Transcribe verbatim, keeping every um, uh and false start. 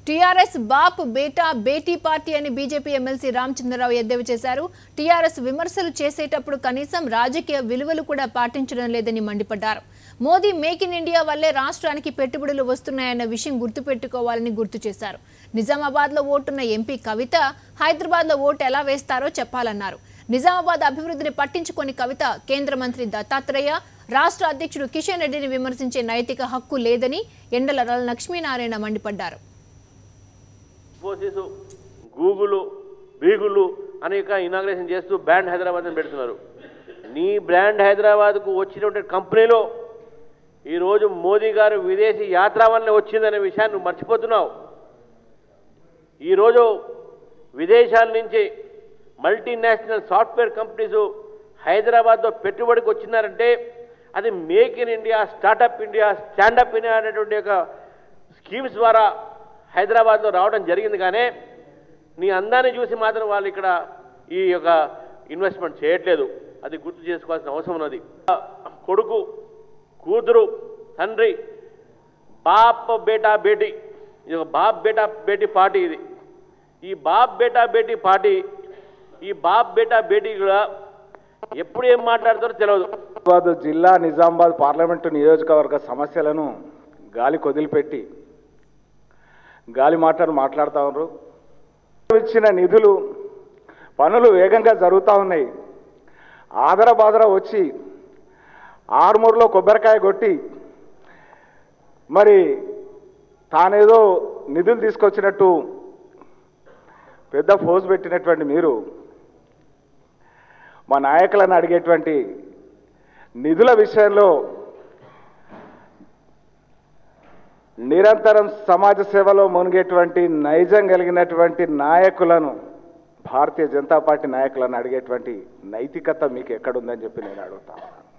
TRS బాప్ బేటా బేటీ పార్టీ అని బీజేపీ ఎమ్మెల్సీ రామచంద్రరావు ఎద్దేవా చేశారు. టీఆర్ఎస్ విమర్శలు చేసేటప్పుడు కనీసం రాజకీయ విలువలు కూడా పాటించడం లేదని మండిపడ్డారు. మోదీ మేక్ ఇన్ ఇండియా వల్లే రాష్ట్రానికి పెట్టుబడులు వస్తున్నాయన్న విషయం గుర్తుపెట్టుకోవాలని గుర్తు చేశారు. నిజామాబాద్లో ఓటున్న ఎంపీ కవిత హైదరాబాద్లో ఓటు ఎలా వేస్తారో చెప్పాలన్నారు. నిజామాబాద్ అభివృద్ధిని పట్టించుకొని కవిత కేంద్ర మంత్రి దత్తాత్రేయ, రాష్ట్ర అధ్యక్షుడు కిషన్ రెడ్డిని విమర్శించే నైతిక హక్కు లేదని ఎండల లక్ష్మీనారాయణ మండిపడ్డారు. గూగుల్ బీగులు అనేక ఇనాగ్రేషన్ చేస్తూ బ్రాండ్ హైదరాబాద్ అని పెడుతున్నారు. నీ బ్రాండ్ హైదరాబాద్కు వచ్చినటువంటి కంపెనీలో ఈరోజు మోదీ గారు విదేశీ యాత్ర వల్ల వచ్చిందనే విషయాన్ని నువ్వు మర్చిపోతున్నావు. ఈరోజు విదేశాల నుంచి మల్టీనేషనల్ సాఫ్ట్వేర్ కంపెనీస్ హైదరాబాద్లో పెట్టుబడికి వచ్చినారంటే అది make in India, startup India, standup India అనేటువంటి ఒక స్కీమ్స్ ద్వారా హైదరాబాద్లో రావడం జరిగింది. కానీ నీ అందాన్ని చూసి మాత్రం వాళ్ళు ఇక్కడ ఈ యొక్క ఇన్వెస్ట్మెంట్ చేయట్లేదు. అది గుర్తు చేసుకోవాల్సిన అవసరం ఉన్నది. కొడుకు, కూతురు, తండ్రి, బాప్ బేటా బేటీ, ఇది ఒక బాప్ బేటా బేటీ పార్టీ. ఇది ఈ బాప్ బేటా బేటీ పార్టీ ఈ బాప్ బేటా బేటీ కూడా ఎప్పుడు ఏం మాట్లాడతారో తెలియదు. నిజామాబాద్ జిల్లా నిజామాబాద్ పార్లమెంటు నియోజకవర్గ సమస్యలను గాలి కొదిలిపెట్టి గాలి మాటలు మాట్లాడుతూ ఉన్నారు. ఇచ్చిన నిధులు పనులు వేగంగా జరుగుతూ ఉన్నాయి. ఆదర బాదర వచ్చి ఆరుమూరులో కొబ్బరికాయ కొట్టి మరి తానేదో నిధులు తీసుకొచ్చినట్టు పెద్ద ఫోజ్ పెట్టినటువంటి మీరు మా నాయకులను అడిగేటువంటి నిధుల విషయంలో నిరంతరం సమాజ సేవలో మునిగేటువంటి నైజం కలిగినటువంటి నాయకులను, భారతీయ జనతా పార్టీ నాయకులను అడిగేటువంటి నైతికత మీకు ఎక్కడుందని చెప్పి నేను అడుగుతాను.